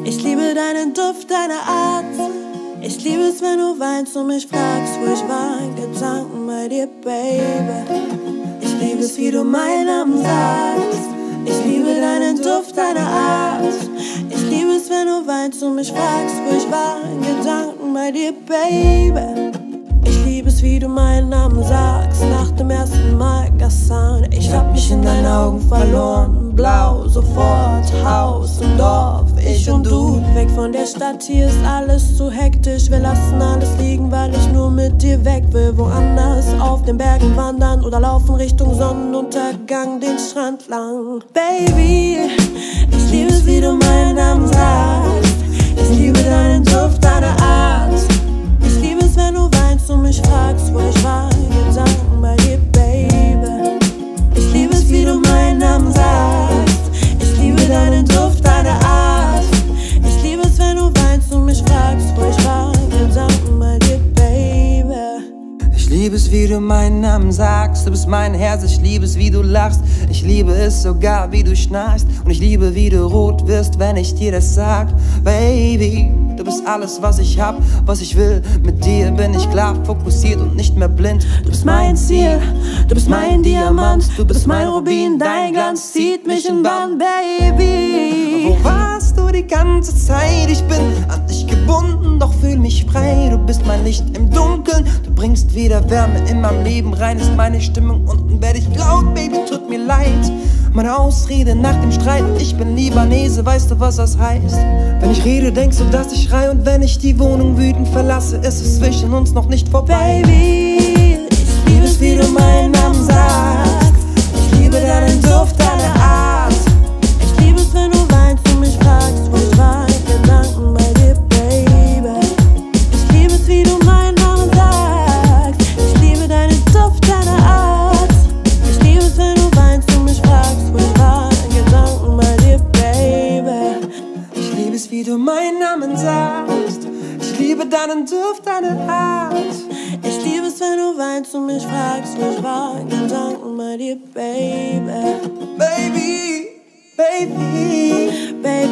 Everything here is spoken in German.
Ich liebe deinen Duft, deine Art. Ich liebe es, wenn du weinst und mich fragst, wo ich war in Gedanken bei dir, Baby. Ich liebe es, wie du meinen Namen sagst. Ich liebe deinen Duft, deine Art. Ich liebe es, wenn du weinst und mich fragst, wo ich war in Gedanken bei dir, Baby. Ich liebe es, wie du meinen Namen sagst. Nach dem ersten Mal Gassan. Ich hab mich in deinen Augen verloren. Blau, sofort, Haus und Dorf, ich und du. Weg von der Stadt, hier ist alles zu hektisch. Wir lassen alles liegen, weil ich nur mit dir weg will. Woanders auf den Bergen wandern oder laufen Richtung Sonnenuntergang den Strand lang. Baby, ich liebe es, wie du meinen Namen sagst. Ich liebe deinen Duft, deine Art. Ich liebe es, wenn du weinst und mich fragst, wo ich war in Gedanken bei dir, Baby. Ich liebe es, wie du meinen Namen sagst. Ich liebe deinen Duft, deine Art. Ich liebe es, wenn du weinst und mich fragst, wo ich war in Gedanken bei dir, Baby. Ich liebe es, wie du meinen Namen sagst. Du bist mein Herz, ich liebe es, wie du lachst. Ich liebe es sogar, wie du schnarchst. Und ich liebe, wie du rot wirst, wenn ich dir das sag. Baby, du bist alles, was ich hab, was ich will. Mit dir bin ich klar fokussiert und nicht mehr blind. Du bist mein Ziel, du bist mein Diamant. Du bist mein Rubin, dein Glanz zieht mich in Bann, Baby. Wo warst du die ganze Zeit? Ich bin an dich gebunden, doch fühl mich frei. Du bist mein Licht im Dunkeln, du bringst wieder Wärme in meinem Leben rein. Ist meine Stimmung unten, werd ich laut, Baby, tut mir leid. Meine Ausrede nach dem Streit, ich bin Libanese, weißt du, was das heißt? Wenn ich rede, denkst du, dass ich schrei, und wenn ich die Wohnung wütend verlasse, ist es zwischen uns noch nicht vorbei. Baby, ich liebe es, wie du meinen Namen sagst. Ich liebe deinen Duft, deine Art. Ich liebe es, wenn du weinst und mich fragst, wo ich war in Gedanken bei dir, Baby. Ich liebe es, wie du meinen Namen sagst. Ich liebe deinen Duft, deine Art. Ich liebe es, wenn du weinst und mich fragst, wo ich war in Gedanken bei dir, Baby. Ich liebe es, wie du meinen Namen sagst. Ich liebe deinen Duft, deine Art. Ich liebe es, wenn du weinst und mich fragst, wo ich war in Gedanken bei dir, Baby. Baby, baby, Baby.